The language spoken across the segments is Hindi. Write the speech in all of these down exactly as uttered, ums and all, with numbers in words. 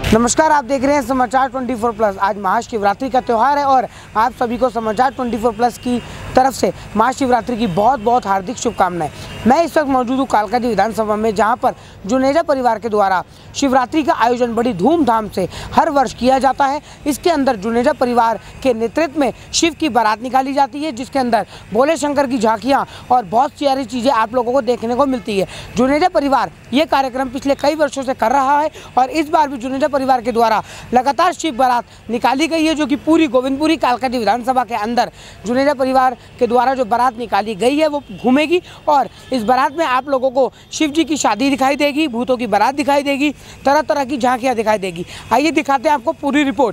नमस्कार, आप देख रहे हैं समाचार चौबीस प्लस। आज महाशिवरात्रि का त्यौहार है और आप सभी को समाचार चौबीस प्लस की तरफ से महाशिवरात्रि की बहुत बहुत हार्दिक शुभकामनाएं। मैं इस वक्त मौजूद हूँ कालकाजी विधानसभा में, जहां पर जुनेजा परिवार के द्वारा शिवरात्रि का आयोजन बड़ी धूमधाम से हर वर्ष किया जाता है। इसके अंदर जुनेजा परिवार के नेतृत्व में शिव की बारात निकाली जाती है, जिसके अंदर भोले शंकर की झांकियाँ और बहुत सारी चीज़ें आप लोगों को देखने को मिलती है। जुनेजा परिवार ये कार्यक्रम पिछले कई वर्षों से कर रहा है और इस बार भी जुनेजा परिवार के द्वारा लगातार शिव बारात निकाली गई है, जो कि पूरी गोविंदपुरी कालकाजी विधानसभा के अंदर जुनेजा परिवार के द्वारा जो बारात निकाली गई है वो घूमेगी। और इस बारात में आप लोगों को शिव जी की शादी दिखाई देगी, भूतों की बारात दिखाई देगी, तरह तरह की झांकियाँ दिखाई देगी। आइए दिखाते हैं आपको पूरी रिपोर्ट।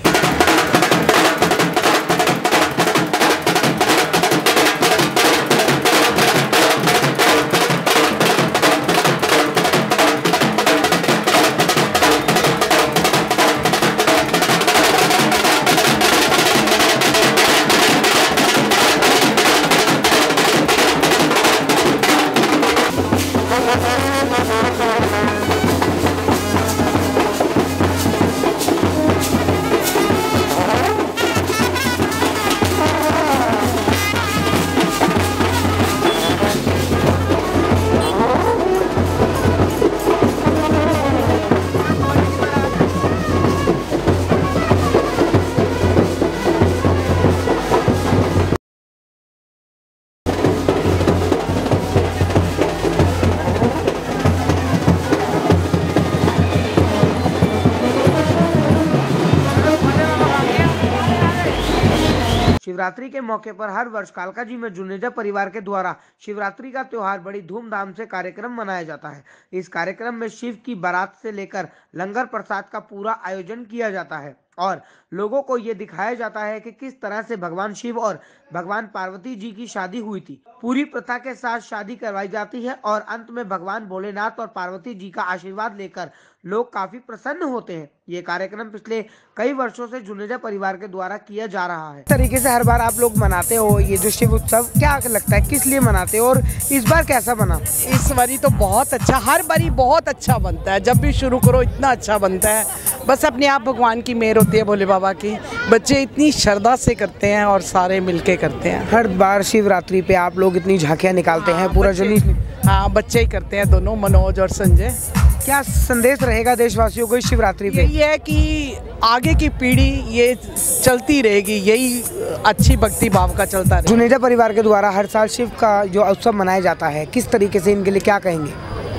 शिवरात्रि के मौके पर हर वर्ष कालकाजी में जुनेजा परिवार के द्वारा शिवरात्रि का त्योहार बड़ी धूमधाम से कार्यक्रम मनाया जाता है। इस कार्यक्रम में शिव की बारात से लेकर लंगर प्रसाद का पूरा आयोजन किया जाता है और लोगों को ये दिखाया जाता है कि किस तरह से भगवान शिव और भगवान पार्वती जी की शादी हुई थी। पूरी प्रथा के साथ शादी करवाई जाती है और अंत में भगवान भोलेनाथ और पार्वती जी का आशीर्वाद लेकर लोग काफी प्रसन्न होते हैं। ये कार्यक्रम पिछले कई वर्षों से जुनेजा परिवार के द्वारा किया जा रहा है। इस तरीके से हर बार आप लोग मनाते हो ये जो शिव उत्सव, क्या लगता है किस लिए मनाते हो और इस बार कैसा बना? इस बारी तो बहुत अच्छा, हर बारी बहुत अच्छा बनता है। जब भी शुरू करो इतना अच्छा बनता है। बस अपने आप भगवान की मेहर होती है, भोले बाबा की। बच्चे इतनी श्रद्धा से करते हैं और सारे मिलके करते हैं। हर बार शिवरात्रि पे आप लोग इतनी झांकियाँ निकालते हैं, पूरा जुलूस। हाँ, बच्चे ही करते हैं दोनों, मनोज और संजय। क्या संदेश रहेगा देशवासियों को इस शिवरात्रि पे? यही है कि आगे की पीढ़ी ये चलती रहेगी, यही अच्छी भक्ति भाव का चलता रहेगा। जुनेजा परिवार के द्वारा हर साल शिव का जो उत्सव मनाया जाता है, किस तरीके से इनके लिए क्या कहेंगे?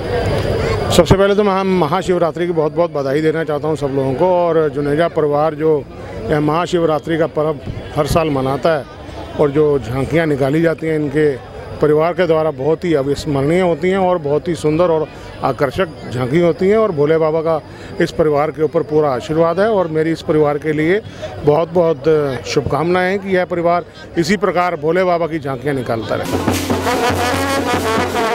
सबसे पहले तो मैं महाशिवरात्रि की बहुत बहुत बधाई देना चाहता हूं सब लोगों को। और जुनेजा परिवार जो यह महाशिवरात्रि का पर्व हर साल मनाता है और जो झांकियां निकाली जाती हैं इनके परिवार के द्वारा बहुत ही अविस्मरणीय होती हैं और बहुत ही सुंदर और आकर्षक झांकी होती हैं। और भोले बाबा का इस परिवार के ऊपर पूरा आशीर्वाद है और मेरी इस परिवार के लिए बहुत बहुत शुभकामनाएं हैं कि यह परिवार इसी प्रकार भोले बाबा की झांकियाँ निकालता रहे।